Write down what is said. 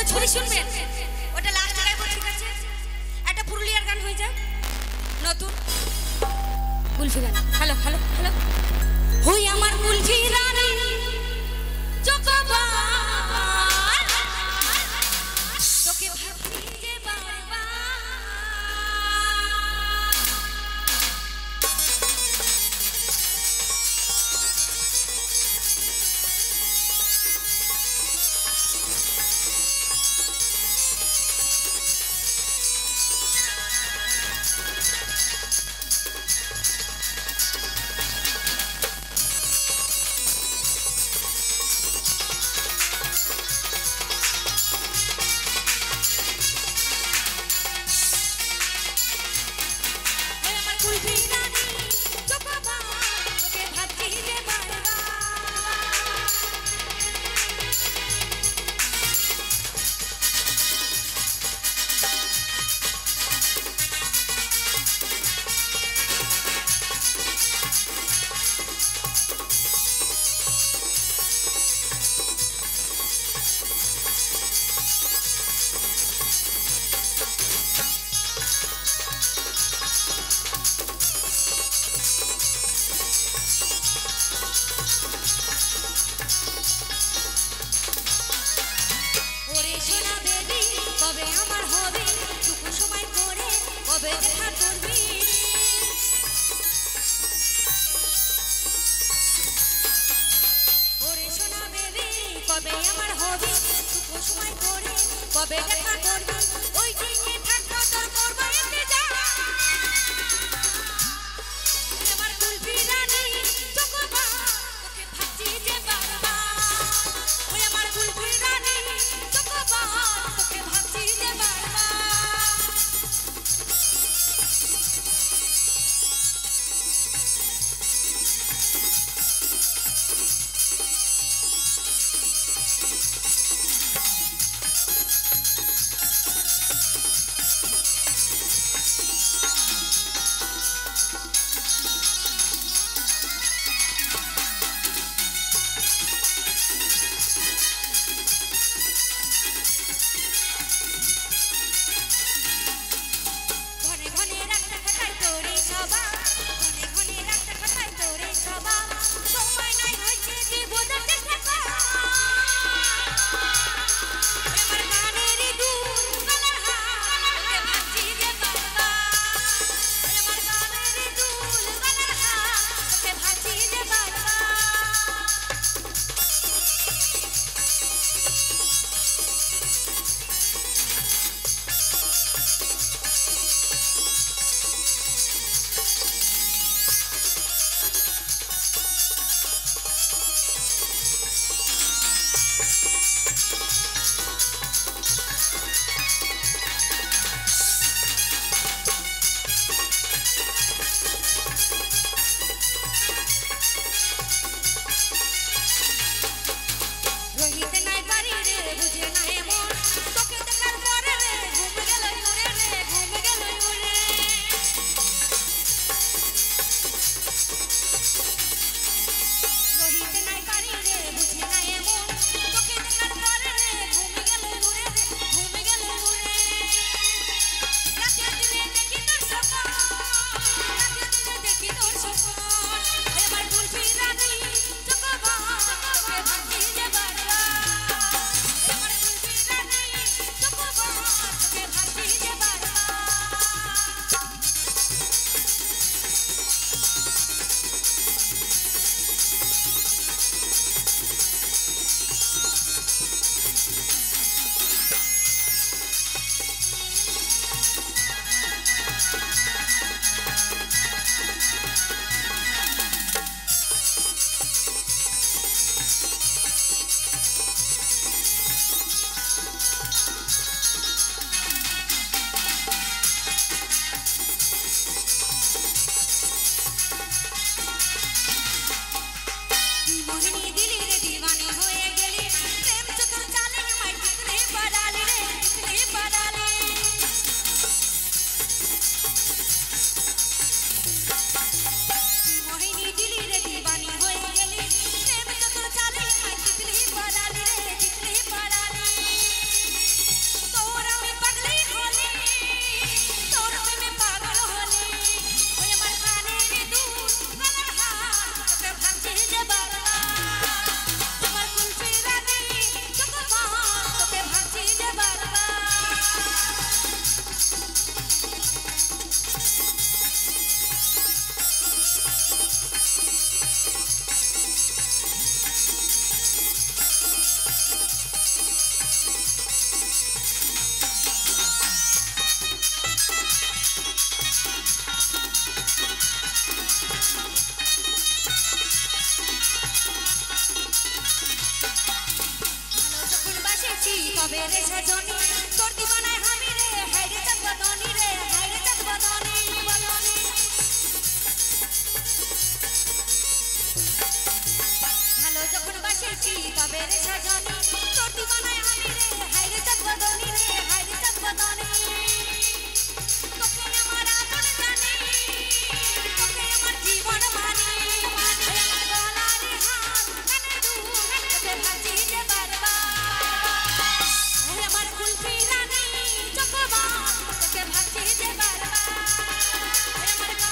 ছবি শুনবেন ওটা লাস্টে গাইবো ঠিক আছে একটা পুরুলিয়ার গান হয়ে যাক নতুন কুলফি গান হ্যালো হ্যালো হ্যালো হই আমার কুলফি রানী চকবা তোকে ভাবছি যে বারবার কবে আমার হবে তুই সময় করে কবে দেখা করবি ওই দিনে থাকবো তোর করবো ইন্তজার আমার কুলফি রানী চকবা তোকে ভাবছি যে বারবার ওই আমার কুলফি রানী চকবা তোকে ভাবছি যে বারবার তবে রে সজনী তোর দিবানায় আমি রে হাইরে চাঁদ বদনী রে হাইরে চাঁদ বদনী ভালো যখন বাসেছি তবে রে সজনী তোর দিবানায় আমি রে হাইরে চাঁদ বদনী রে হাইরে চাঁদ বদনী তোকে আমার আদর জানি তোকে আমার জীবন মানি আমার গলারে হাত কানে দুল তোকে ভাজি যে বারবার আমার কুলফি রানী চকোবার তোকে ভাজি যে বারবার আমার